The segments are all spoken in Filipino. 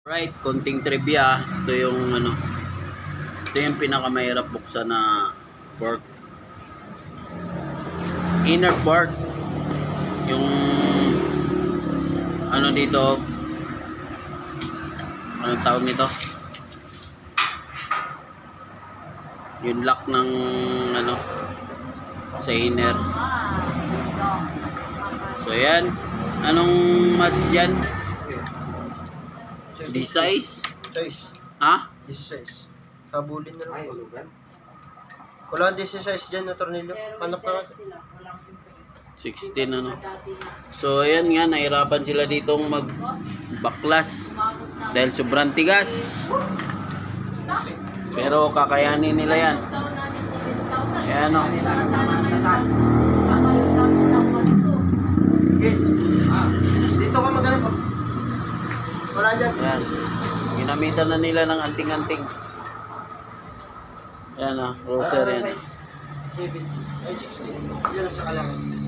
Right, konting trivia. Ito yung ito yung pinakamahirap buksan na fork. Inner fork. Yung dito. Anong tawag nito? Yung lock ng sa inner. So yan. Anong match dyan? This size? Size. Ha? This size. Kabulin na lang. Wala this size dyan na tornilyo. Hanap na. 16 So ayan nga, nahirapan sila ditong magbaklas dahil sobrang tigas. Pero kakayanin nila yan. Ayan o. Dito ka maghanap. Wala dyan. Ayan. Ginamitan na nila ng anting-anting. Ayan o, roser yan. 7 ay 16. Yan sa kalang.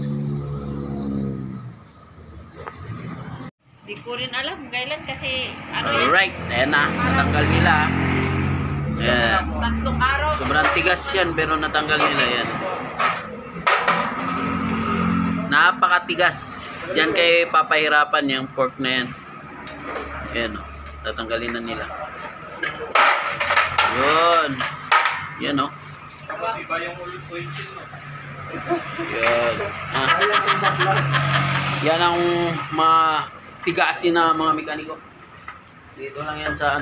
Di ko rin alam kailan kasi Alright, ayan na. Natanggal nila. Ayan. tatlong araw. Sobrang tigas yan pero natanggal nila yan. Napakatigas. Diyan kayo papahirapan yung pork na yan. Ayan o. Tatanggalin na nila. Yun. Yan o. Yan. Yan ang matigasin na mga mekaniko. Dito lang yan sa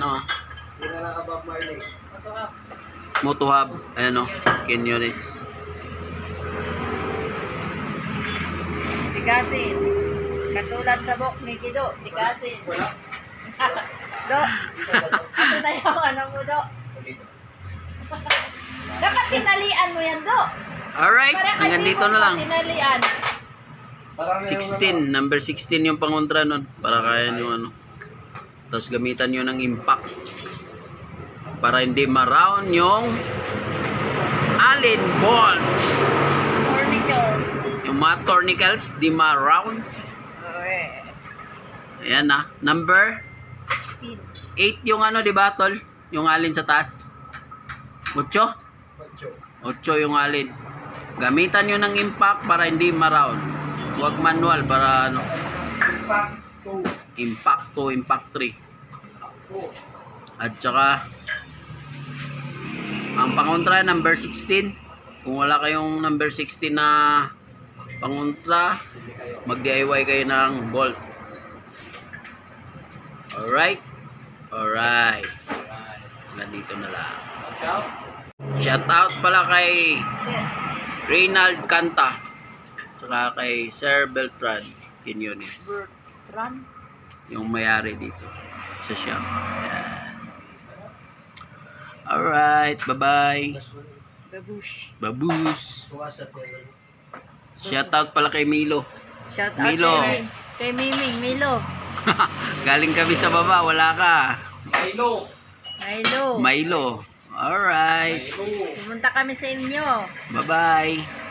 Moto Hub. Ayan o. Canyonis. Tigasin. Katulad sa bok ni Kido, tigasin. Do. Ano tayo mo, Do? Dapat tinalian mo yan, Do. Alright, hanggang dito na lang. Tinalian. 16, number 16 yung pangontra nun. Para kaya nyo Tapos gamitan nyo ng impact. Para hindi ma-round yung allen ball. Tornicles. Yung mga tornicles, di ma-round. Ayan na. Number 8 yung di ba, tol? Yung allen sa taas. 8? 8 yung allen. Gamitan nyo ng impact para hindi ma-round. Huwag manual para Impact 2, impact 3. At saka ang pangontra number 16. Kung wala kayong number 16 na pangontra, mag-DIY kayo ng bolt. Alright? Alright. Nandito na lang. Shout out pala kay Reynald Canta. Saka kay Sir Beltran Quinones. Beltran? Yung mayari dito sa shop. Ayan. Alright. Bye-bye. Babush. Babush. Shout out pala kay Milo. Shout out Milo. kay Miming. Milo. Galing kami sa baba. Wala ka. Milo. Milo. Alright. Pumunta kami sa inyo. Bye-bye.